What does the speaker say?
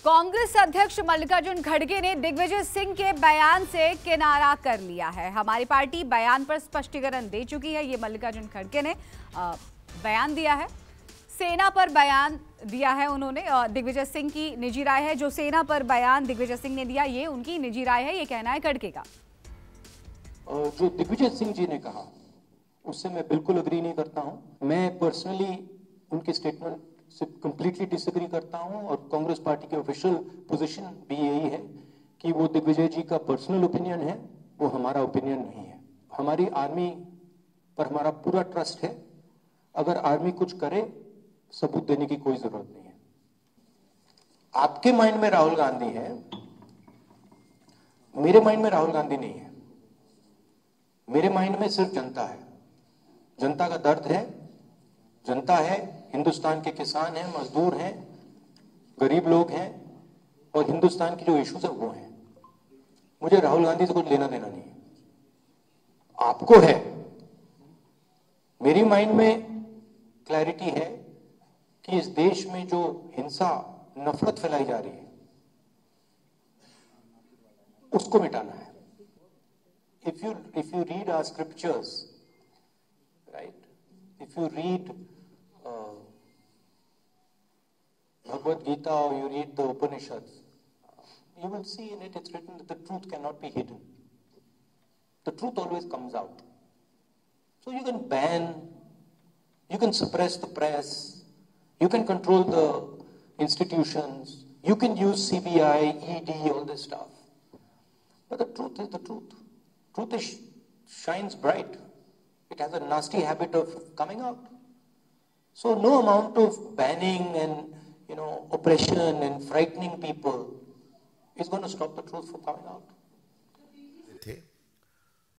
कांग्रेस अध्यक्ष मल्लिकार्जुन खड़गे ने दिग्विजय सिंह के बयान से किनारा कर लिया है। हमारी पार्टी बयान पर स्पष्टीकरण दे चुकी है। ये मल्लिकार्जुन खड़गे ने बयान दिया है, सेना पर बयान दिया है उन्होंने। दिग्विजय सिंह की निजी राय है, जो सेना पर बयान दिग्विजय सिंह ने दिया ये उनकी निजी राय है, ये कहना है खड़गे का। जो दिग्विजय सिंह जी ने कहा उससे मैं बिल्कुल अग्री नहीं करता हूं। मैं पर्सनली उनके स्टेटमेंट से कंप्लीटली डिसएग्री करता हूं और कांग्रेस पार्टी की ऑफिशियल पोजीशन भी यही है कि वो दिग्विजय जी का पर्सनल ओपिनियन है, वो हमारा ओपिनियन नहीं है। हमारी आर्मी पर हमारा पूरा ट्रस्ट है। अगर आर्मी कुछ करे, सबूत देने की कोई जरूरत नहीं है। आपके माइंड में राहुल गांधी है, मेरे माइंड में राहुल गांधी नहीं है। मेरे माइंड में सिर्फ जनता है, जनता का दर्द है, जनता है, हिंदुस्तान के किसान हैं, मजदूर हैं, गरीब लोग हैं और हिंदुस्तान की जो इश्यूज है वो हैं। मुझे राहुल गांधी से कुछ लेना देना नहीं है, आपको है। मेरी माइंड में क्लैरिटी है कि इस देश में जो हिंसा, नफरत फैलाई जा रही है उसको मिटाना है। If you read our scriptures, right? If you read Bhagavad Gita or you read the Upanishads, you will see in it it's written that the truth cannot be hidden. The truth always comes out. So you can ban, you can suppress the press, you can control the institutions, you can use CBI, ED, all this stuff. But the truth is the truth. Truth shines bright. It has a nasty habit of coming out. So no amount of banning and oppression and frightening people is going to stop the truth from coming out.